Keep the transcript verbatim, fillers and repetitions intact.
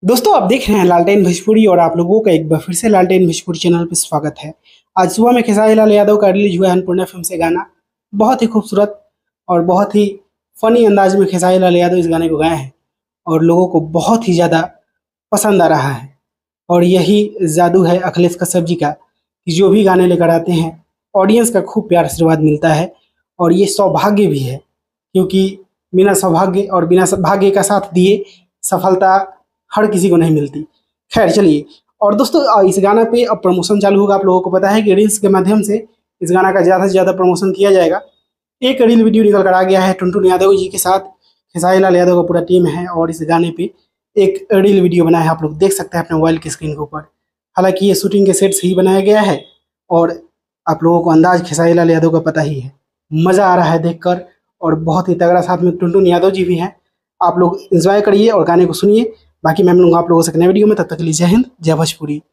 दोस्तों आप देख रहे हैं लालटेन भोजपुरी और आप लोगों का एक बार फिर से लालटेन भोजपुरी चैनल पर स्वागत है। आज सुबह में खेसारी लाल यादव का रिलीज हुआ है अन्नपूर्णा फिल्म से गाना। बहुत ही खूबसूरत और बहुत ही फनी अंदाज में खेसारी लाल यादव इस गाने को गाए हैं और लोगों को बहुत ही ज़्यादा पसंद आ रहा है। और यही जादू है अखिलेश कश्यप जी का कि जो भी गाने लेकर आते हैं ऑडियंस का खूब प्यार आशीर्वाद मिलता है। और ये सौभाग्य भी है क्योंकि बिना सौभाग्य और बिना भाग्य का साथ दिए सफलता हर किसी को नहीं मिलती। खैर चलिए, और दोस्तों इस गाना पे अब प्रमोशन चालू होगा। आप लोगों को पता है कि रील्स के माध्यम से इस गाना का ज़्यादा से ज़्यादा प्रमोशन किया जाएगा। एक रील वीडियो निकल कर आ गया है टुनटुन यादव जी के साथ, खेसारी लाल यादव का पूरा टीम है और इस गाने पे एक रील वीडियो बनाया है। आप लोग देख सकते हैं अपने मोबाइल की स्क्रीन के ऊपर। हालांकि ये शूटिंग के सेट से ही बनाया गया है और आप लोगों को अंदाज खेसारी लाल यादव का पता ही है। मज़ा आ रहा है देखकर और बहुत ही तगड़ा, साथ में टुनटुन यादव जी भी हैं। आप लोग एंजॉय करिए और गाने को सुनिए। बाकी मैं मिलूंगा आप लोगों से नए वीडियो में, तब तक के लिए जय हिंद जय भोजपुरी।